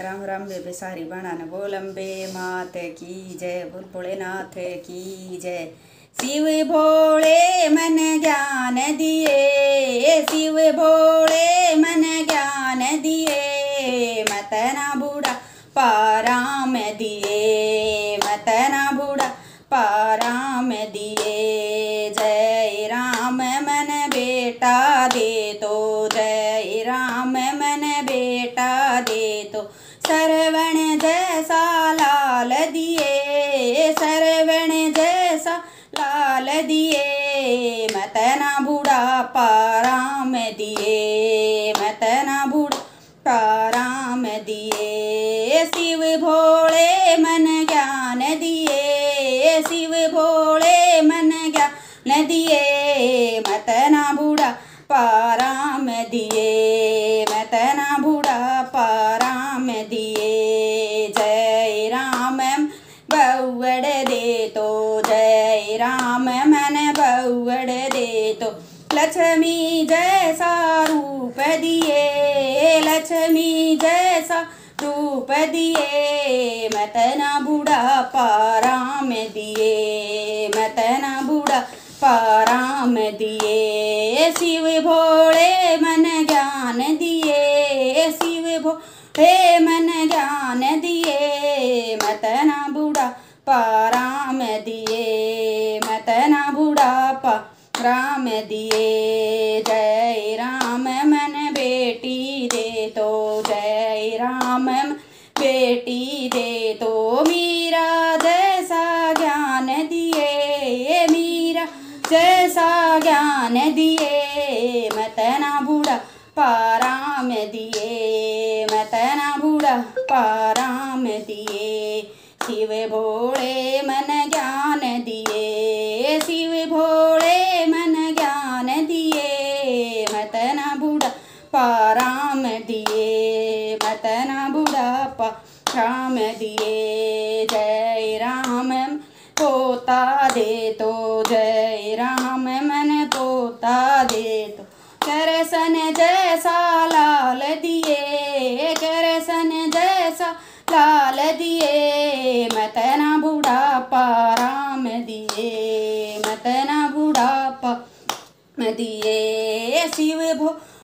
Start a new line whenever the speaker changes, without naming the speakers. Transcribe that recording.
राम राम बेबे सारी बाणान बोल अम्बे मात की जय, बोल भोलेनाथ की जय। शिव भोले मन ज्ञान दिए, शिव भोले मन ज्ञान दिए, मतना बूढ़ा पाराम दिए, मतना बूढ़ा पाराम दिए। जय राम मन बेटा दे तो, जय राम मन बेटा दे तो, सरवण जैसा लाल दिए, सरवण जैसा लाल दिए, मतना बूढ़ा पाराम दिए, मतना बूढ़ा पाराम दिए। शिव भोले मन ज्ञान दिए, शिव भोले मन ज्ञान दिए, मतना बूढ़ा पाराम दिए, मतना बूढ़ा पाराम दिए। जय राम बउड़ दे तो, जय राम मन बउड़ दे तो, लक्ष्मी जैसा रूप दिए, लक्ष्मी जैसा रूप दिए, मतना बूढ़ा पाराम दिए, मतना बूढ़ा पाराम दिए। शिव भोले मन ज्ञान दिए, शिव भोले मन ज्ञान दिए, मतना बूढ़ा पाराम दिए, मतना बूढ़ा पाराम दिए। जय राम मन बेटी दे तो, जय राम मन बेटी दे तो, मीरा जैसा ज्ञान दिए, मीरा जैसा ज्ञान दिए, मतना बूढ़ा पाराम दिए, मतना बूढ़ा पाराम दिए। शिव भोले मन ज्ञान दिए, शिव भोले मन ज्ञान दिए, मतना बूढ़ा पाराम दिए, मतना बूढ़ा पाराम दिए। जय राम पोता दे तो, जय राम मन पोता दे तो, करसन जैसा लाल दिए, करसन जैसा लाल दिए, मतना बूढ़ा पाराम दिए, मतना बूढ़ा पाराम दिए। शिव भो